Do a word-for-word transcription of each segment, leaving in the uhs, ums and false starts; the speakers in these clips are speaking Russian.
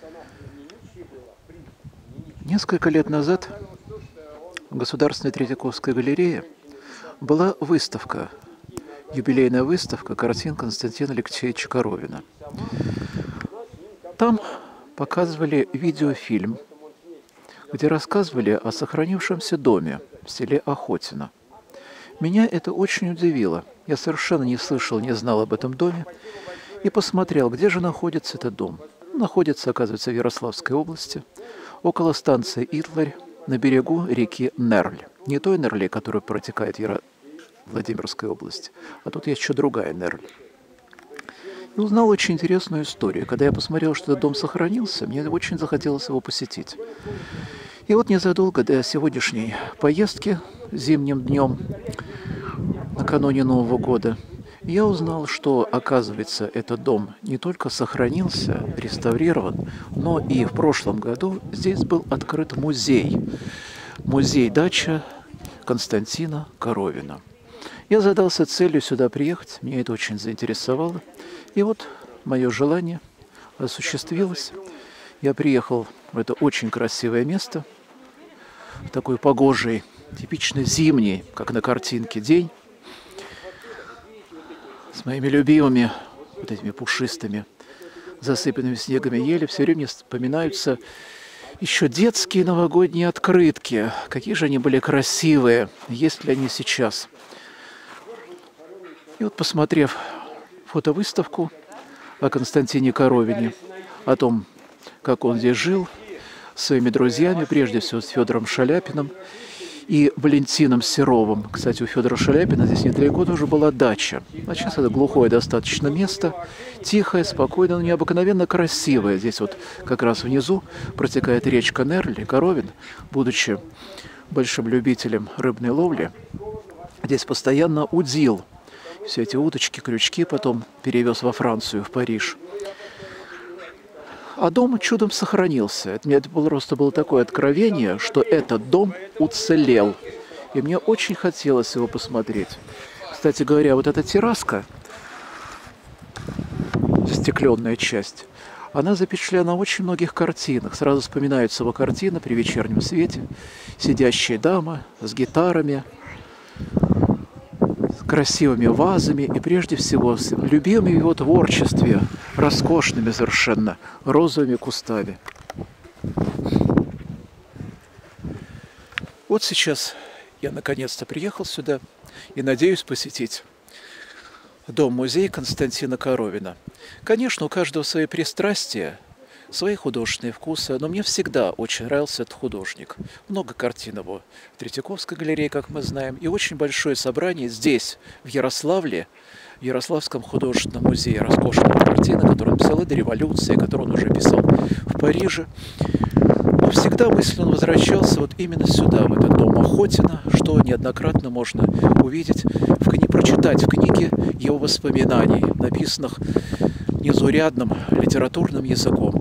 Несколько лет назад в Государственной Третьяковской галерее была выставка, юбилейная выставка картин Константина Алексеевича Коровина. Там показывали видеофильм, где рассказывали о сохранившемся доме в селе Охотино. Меня это очень удивило. Я совершенно не слышал, не знал об этом доме и посмотрел, где же находится этот дом. Он находится, оказывается, в Ярославской области, около станции Итларь, на берегу реки Нерль. Не той Нерли, которая протекает в Яро... Владимирской области, а тут есть еще другая Нерль. И узнал очень интересную историю. Когда я посмотрел, что этот дом сохранился, мне очень захотелось его посетить. И вот незадолго до сегодняшней поездки, зимним днем, накануне Нового года, я узнал, что, оказывается, этот дом не только сохранился, реставрирован, но и в прошлом году здесь был открыт музей. Музей-дача Константина Коровина. Я задался целью сюда приехать, меня это очень заинтересовало. И вот мое желание осуществилось. Я приехал в это очень красивое место, в такой погожий, типично зимний, как на картинке, день, с моими любимыми, вот этими пушистыми, засыпанными снегами ели. Все время вспоминаются еще детские новогодние открытки. Какие же они были красивые, есть ли они сейчас. И вот, посмотрев фотовыставку о Константине Коровине, о том, как он здесь жил, с своими друзьями, прежде всего с Федором Шаляпиным и Валентином Серовым. Кстати, у Федора Шаляпина здесь недалеко тоже была дача. А сейчас это глухое достаточно место, тихое, спокойное, но необыкновенно красивое. Здесь вот как раз внизу протекает речка Нерль, и Коровин, будучи большим любителем рыбной ловли, здесь постоянно удил. Все эти уточки, крючки потом перевез во Францию, в Париж. А дом чудом сохранился. Это, мне это было, просто было такое откровение, что этот дом уцелел. И мне очень хотелось его посмотреть. Кстати говоря, вот эта терраска, застекленная часть, она запечатлена на очень многих картинах. Сразу вспоминаются его картины при вечернем свете. Сидящие дамы с гитарами, красивыми вазами и, прежде всего, с любимыми в его творчестве, роскошными совершенно, розовыми кустами. Вот сейчас я наконец-то приехал сюда и надеюсь посетить дом-музей Константина Коровина. Конечно, у каждого свои пристрастия, свои художественные вкусы, но мне всегда очень нравился этот художник. Много картин его в Третьяковской галерее, как мы знаем, и очень большое собрание здесь, в Ярославле, в Ярославском художественном музее. Роскошные картины, которые он писал и до революции, которые он уже писал в Париже. Но всегда мысленно возвращался вот именно сюда, в этот дом Охотино, что неоднократно можно увидеть, в кни... прочитать в книге его воспоминаний, написанных незаурядным литературным языком.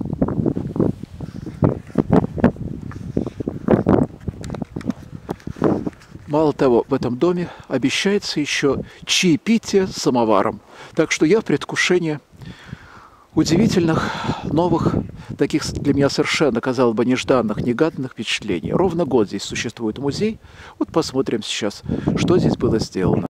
Мало того, в этом доме обещается еще чаепитие с самоваром. Так что я в предвкушении удивительных, новых, таких для меня совершенно, казалось бы, нежданных, негаданных впечатлений. Ровно год здесь существует музей. Вот посмотрим сейчас, что здесь было сделано.